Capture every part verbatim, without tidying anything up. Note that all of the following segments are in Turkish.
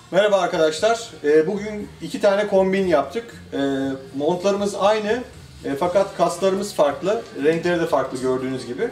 Merhaba arkadaşlar. Bugün iki tane kombin yaptık. Montlarımız aynı fakat kaslarımız farklı. Renkleri de farklı gördüğünüz gibi.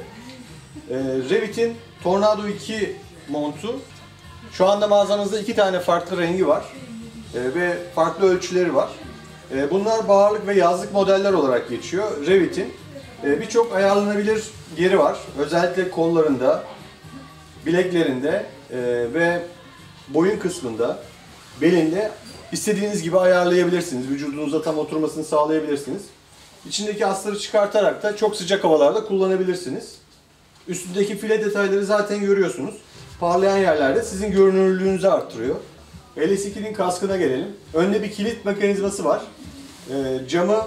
Revit'in Tornado iki montu. Şu anda mağazamızda iki tane farklı rengi var. Ve farklı ölçüleri var. Bunlar baharlık ve yazlık modeller olarak geçiyor. Revit'in birçok ayarlanabilir yeri var. Özellikle kollarında, bileklerinde ve boyun kısmında, belinde istediğiniz gibi ayarlayabilirsiniz. Vücudunuza tam oturmasını sağlayabilirsiniz. İçindeki astarı çıkartarak da çok sıcak havalarda kullanabilirsiniz. Üstündeki file detayları zaten görüyorsunuz. Parlayan yerlerde sizin görünürlüğünüzü arttırıyor. L S iki'nin kaskına gelelim. Önde bir kilit mekanizması var. E, camı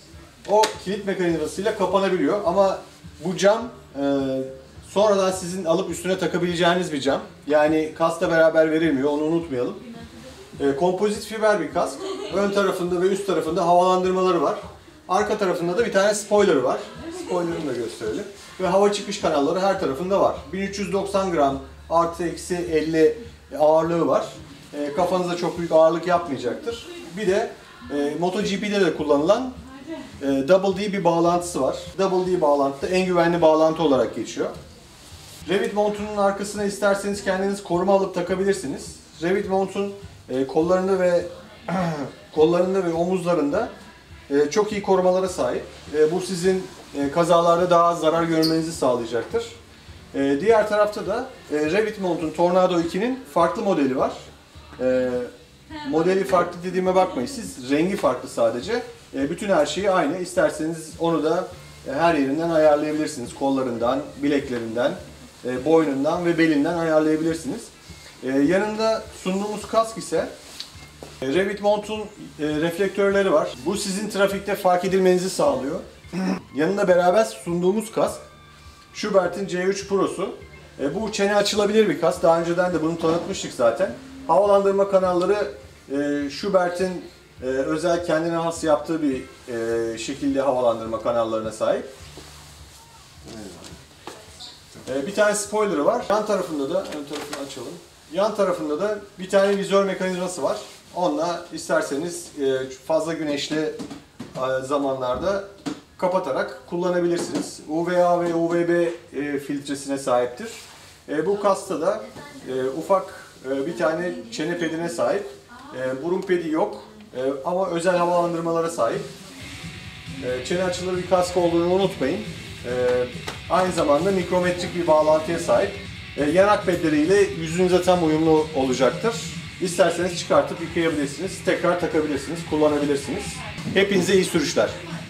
o kilit mekanizmasıyla kapanabiliyor ama bu cam e, sonradan sizin alıp üstüne takabileceğiniz bir cam. Yani kaskla beraber verilmiyor, onu unutmayalım. E, kompozit fiber bir kask. Ön tarafında ve üst tarafında havalandırmaları var. Arka tarafında da bir tane spoiler'ı var. Spoiler'ını da gösterelim. Ve hava çıkış kanalları her tarafında var. bin üç yüz doksan gram artı eksi elli ağırlığı var. E, kafanıza çok büyük ağırlık yapmayacaktır. Bir de e, MotoGP'de de kullanılan e, Double D bir bağlantısı var. Double D bağlantı en güvenli bağlantı olarak geçiyor. Revit montunun arkasına isterseniz kendiniz koruma alıp takabilirsiniz. Revit montun e, kollarında ve kollarında ve omuzlarında e, çok iyi korumalara sahip. E, bu sizin e, kazalarda daha az zarar görmenizi sağlayacaktır. E, diğer tarafta da e, Revit montun Tornado iki'nin farklı modeli var. E, modeli farklı dediğime bakmayın siz, rengi farklı sadece. E, bütün her şeyi aynı. İsterseniz onu da e, her yerinden ayarlayabilirsiniz. Kollarından, bileklerinden, e, boynundan ve belinden ayarlayabilirsiniz. E, yanında sunduğumuz kask ise e, Revit montun e, reflektörleri var. Bu sizin trafikte fark edilmenizi sağlıyor. Yanında beraber sunduğumuz kask Schubert'in C üç Pro'su. E, bu çene açılabilir bir kask. Daha önceden de bunu tanıtmıştık zaten. Havalandırma kanalları e, Schubert'in e, özel kendine has yaptığı bir e, şekilde havalandırma kanallarına sahip. E, bir tane spoiler'ı var. Yan tarafında da, ön tarafını açalım. Yan tarafında da bir tane vizör mekanizması var. Onunla isterseniz e, fazla güneşli e, zamanlarda kapatarak kullanabilirsiniz. U V A ve U V B e, filtresine sahiptir. E, bu kaskta da e, ufak e, bir tane çene pedine sahip. E, burun pedi yok e, ama özel havalandırmalara sahip. E, çene açılır bir kask olduğunu unutmayın. E, aynı zamanda mikrometrik bir bağlantıya sahip. E, yanak pedleriyle yüzünüze tam uyumlu olacaktır. İsterseniz çıkartıp yıkayabilirsiniz, tekrar takabilirsiniz, kullanabilirsiniz. Hepinize iyi sürüşler.